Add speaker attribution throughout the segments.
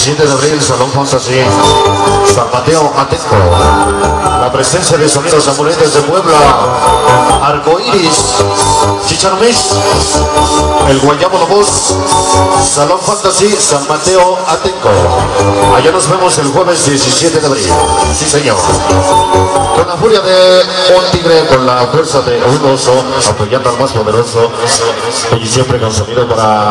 Speaker 1: 7 de abril, Salón Fantasy, San Mateo, Atenco. La presencia de sonidos amuletos de Puebla, Arcoiris, Chicharmés, el Guayabo Lobos, Salón Fantasy, San Mateo, Atenco. Allá nos vemos el jueves 17 de abril. Sí, señor. Con la furia de un tigre, con la fuerza de un oso, apoyando al más poderoso. Hoy siempre con sonido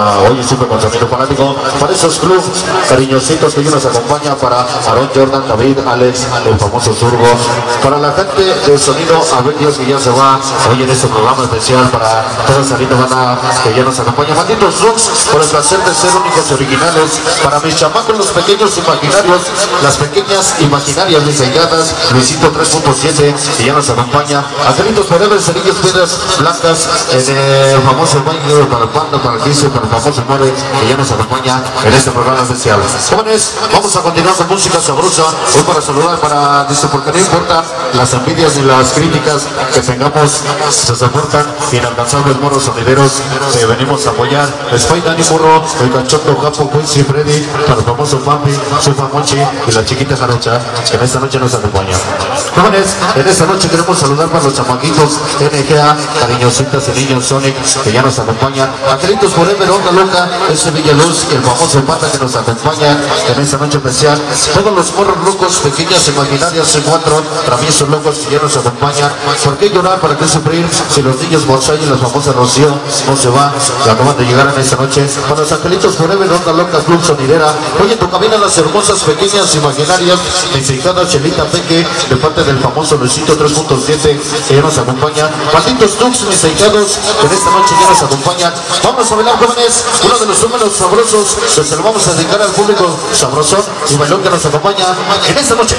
Speaker 1: fanático. Para esos clubes cariñositos que hoy nos acompaña, para Aaron, Jordan, David, Alex, el famoso Zurgo, para la gente del sonido Avenios que ya se va hoy en este programa especial, para toda esa linda banda que ya nos acompaña. Malditos Rux, por el placer de ser únicos y originales, para mis chamacos, los pequeños imaginarios, las pequeñas imaginarias diseñadas, Luisito 3.7 que ya nos acompaña, Angelitos Forever, Cerillos Piedras Blancas, el famoso baile para el Panda, para el Gise, para el famoso More que ya nos acompaña en este programa especial. Jóvenes, vamos a continuar con música sabrosa. Hoy para saludar, para decir, porque no importa las envidias ni las críticas que tengamos, se soportan inalcanzables moros sonideros que venimos a apoyar. Spy Dani Morro, el Cachondo, Capo, Quincy, Freddy, para el famoso Pampi, Sufa Monchi y la chiquita Jarocha, que en esta noche nos acompaña. Jóvenes, en esta noche queremos saludar para los chamaquitos NGA, cariñositas y niños Sonic que ya nos acompañan. Angelitos Forever, Onda Loca, ese Villaluz y el famoso Pata que nos acompaña en esta noche especial. Todos los morros locos, pequeñas imaginarias, C4, traviesos locos que ya nos acompañan. ¿Por qué llorar? ¿Para qué sufrir? Si los niños Bonsai y la famosa Rocío no se va, que acaban de llegar en esta noche. Para los Angelitos Forever, Onda Loca, Club Sonidera. Oye, tu camino a las hermosas pequeñas imaginarias, mis hijadas Chelita Peque, de parte del famoso Luisito 3.7 que ya nos acompaña. Malditos Tux, mis hijados, que en esta noche ya nos acompañan. Vamos a bailar, jóvenes, uno de los números sabrosos que se lo vamos a dedicar al público sabroso y bailón que nos acompaña en esta noche.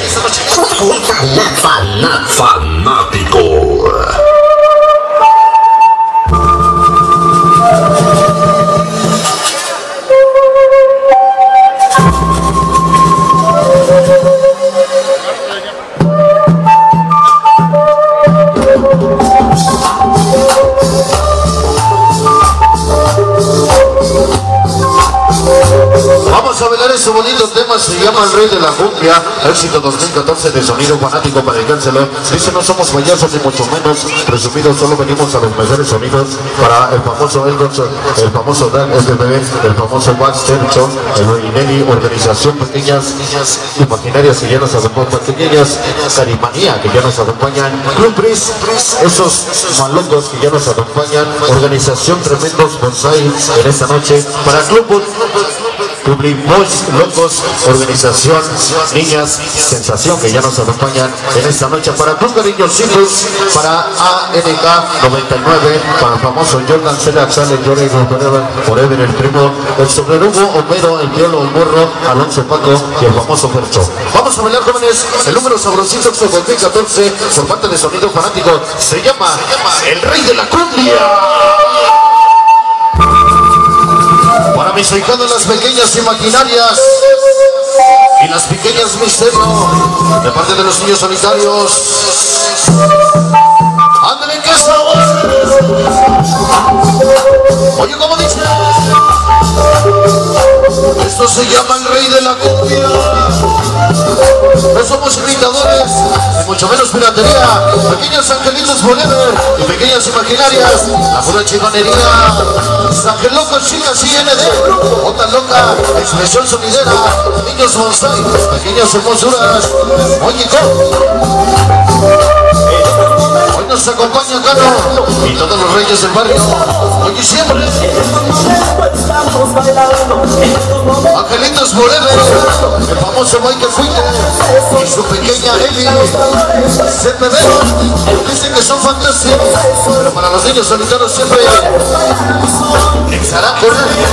Speaker 2: Fanático.
Speaker 1: Vamos a bailar ese bonito tema, se llama El Rey de la Cumbia, éxito 2014 de Sonido Fanático, para dedicárselo. Dice, no somos payasos ni mucho menos presumidos, solo venimos a los mejores sonidos. Para el famoso Elgon, el famoso Dan SDB, el famoso Baxter, el Inelli, organización Pequeñas Imaginarias que ya nos acompañan, Pequeñas Carimanía que ya nos acompañan, Club Bris, esos malocos que ya nos acompañan, organización Tremendos Bonsai en esta noche, para Club Boys Locos, organización Niñas Sensación que ya nos acompañan en esta noche, para Club Cariñositos, para ANK 99, para el famoso Jordan, Cela, Sale, Jordan, Forever, el primo, el Sobrerugo, Homero, el Piolo, el Morro, Alonso Paco y el famoso Percho. Vamos a bailar, jóvenes, el número sabrosito 2014 por parte de Sonido Fanático, se llama El Rey de la Cumbia. Para mis hijadas, las pequeñas imaginarias y las pequeñas misterios, de parte de los niños solitarios. ¡Ándale, qué sabor! Oye, ¿cómo dice? Esto se llama El Rey de la Cumbia. No somos imitadores, ni mucho menos piratería. Pequeños angelitos forever y pequeñas imaginarias, la pura chivanería. Ángel loco, chicas IND, Onda Loca, expresión sonidera, niños bonsai, pequeñas hermosuras. Oye, hoy nos acompaña Cano y todos los reyes del barrio. Oye, siempre Angelitos Forever, el famoso Michael Fuite y su pequeña Eli CPB, dicen que son fantásticos, pero para los niños solitarios siempre Exaraco,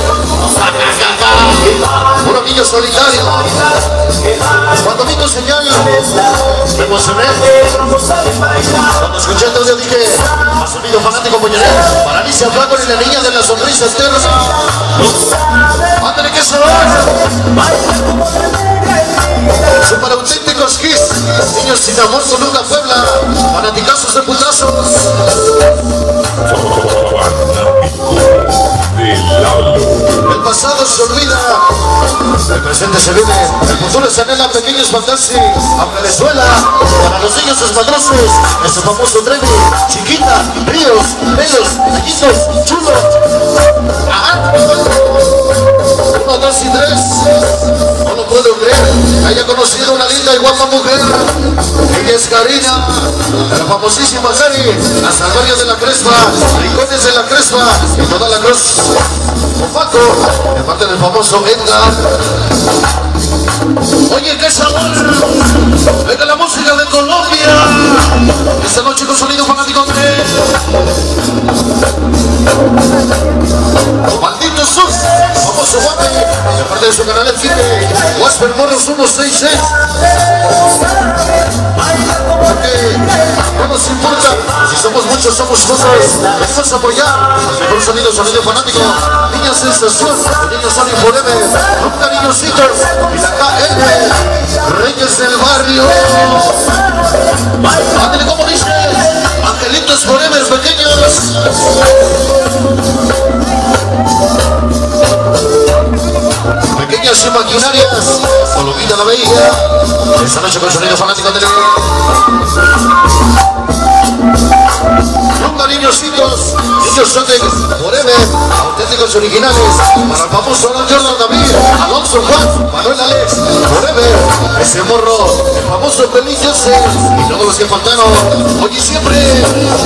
Speaker 1: puro niño solitario. Cuando vi tu señal me emocioné, cuando escuché el audio dije, a Sonido Fanático Poñeré, para Alicia Flaco y la niña de la sonrisa eterna. Ándale, que se va. Son para auténticos kiss, niños sin amor con una Puebla, fanaticazos de putazos. El pasado se olvida, el presente se vive, el futuro se anhela, pequeños fantásticos, a Venezuela, para los niños espadrosos, ese famoso Trevi, Chiquita, Ríos, Pelos, Gallitos, Chulo. Ajá. 1, 2 y 3. No lo puedo creer, haya conocido una linda y guapa mujer. Ella es Karina, la famosísima Cari, hasta el barrio de la Crespa, rincones de la Crespa, y toda la cruz. Con Paco, de parte del famoso Edgar. Oye, qué sabor. Venga la música de Colombia. Esta noche con sonido fanático de Maldito Sus, famoso Guape, de parte de su canal El Quite, Wasper Morros 166. Porque no nos importa, si somos muchos, somos pocos. Venimos a apoyar el mejor sonido fanático. Niña sensación, niños Sony Forever, un cariñositos, y la KL, Reyes del Barrio. Ándale, como dice, Angelitos Forever, pequeños. Pequeñas y maquinarias, Colomita la Bella. Esta noche con sonido fanático de niñositos, niños son de Forever, auténticos originales, para el famoso Jordan David, Alonso Juan, Manuel Alex, Forever, ese morro, el famoso Pelín Joseph, y todos los que faltaron, hoy y siempre.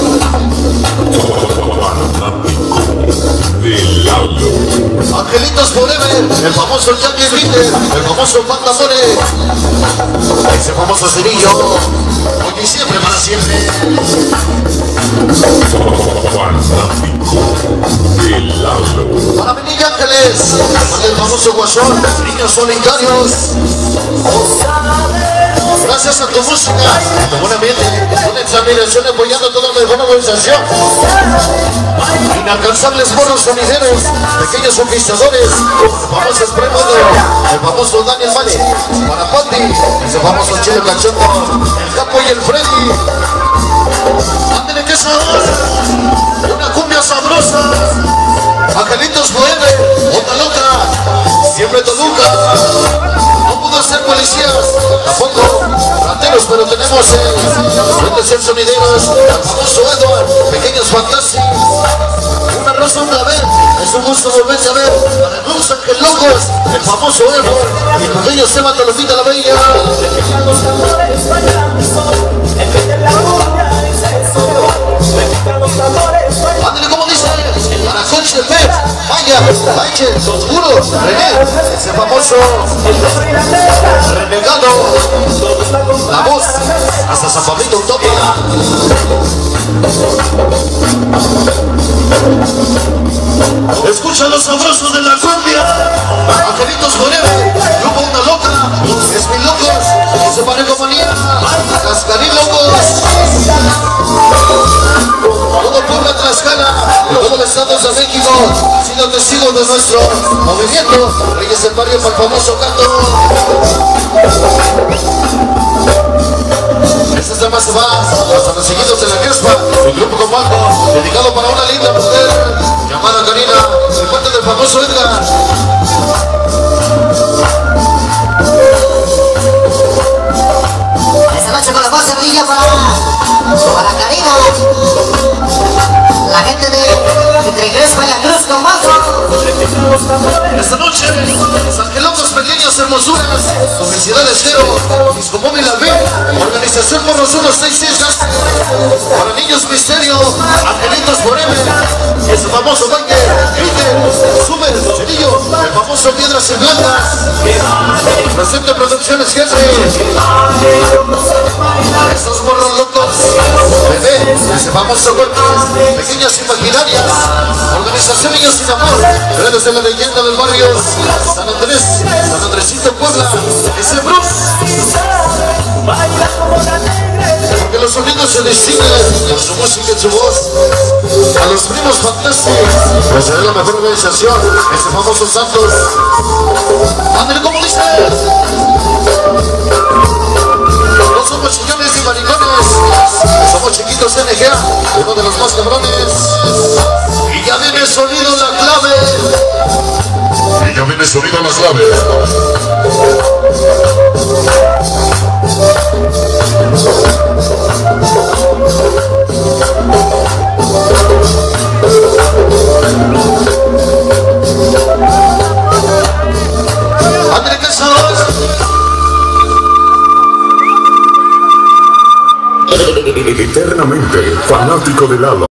Speaker 1: Angelitos Forever, el famoso Jackie Ritter, el famoso Panda More, ese famoso Cerillo, hoy y siempre, para siempre. Para mi niña Ángeles, el famoso Guasón, niños solitarios. Gracias a tu música, a tu buen ambiente, una examinación apoyando toda la buena organización. Inalcanzables morros sonideros, pequeños conquistadores, el famoso Spray Modo, el famoso Daniel Valle, para Patti, ese famoso Chile Cachondo, el Capo y el Freddy. Ándale, que sabor, una cumbia sabrosa. Angelitos Forever, Onda Loca, siempre Toluca. No pudo ser policías, tampoco rateros, pero tenemos pueden ser sonideros, el famoso Edward, pequeños fantásticos. Una rosa, un clavel, es un gusto volverse a ver. Para el Los Ángeles Locos, el famoso Edward, y el pequeño Seba Tolomita la Bella. Ándale, como dice, para Coche Pep, Maya, Bache, Oscuro, René, ese famoso renegado, la voz, hasta San Pablito Utopia. Escucha los sabrosos de la cumbia. Angelitos Forever, Grupo Una Loca, es mi locos, ese parejo manía, Cascarín Locos. Todo Puebla, Tlaxcala, y todos los estados de México han sido testigos de nuestro movimiento. Reyes del Barrio para el famoso canto. Este tema se va hasta los seguidos de la Crespa, el grupo con Paco, dedicado para una linda mujer llamada Karina, de parte del famoso Edgar.
Speaker 3: Esta noche con la voz de brilla para Karina, la gente de entre Crespa y la Cruz con Paco.
Speaker 1: Esta noche, Angelocos pequeñas hermosuras, Felicidades Cero, Disco Móvil Alvin, Organización Morros 166, para niños misterio, Angelitos Forever, y su famoso Banque, Peter, Super, Cerillo, el famoso Piedras en Blancas, presente Producciones Henry, estos morros locos, bebé, ese famoso cuerpo, pequeñas imaginarias, Organización Niños Sin Amor, redes de la leyenda del barrio, San Andrés, San Andresito, Puebla, ese Bruce. Porque los sonidos se distinguen en su música y en su voz. A los primos fantásticos, pues será la mejor organización, ese famoso Santos. Ándale, como dice. No somos chillones ni maricones, somos chiquitos NGA, uno de los más cabrones. Y ya viene el sonido, la clave. Y ya
Speaker 2: Ya viene sonido más grave.
Speaker 1: André Casas.
Speaker 2: Eternamente fanático de Lalo.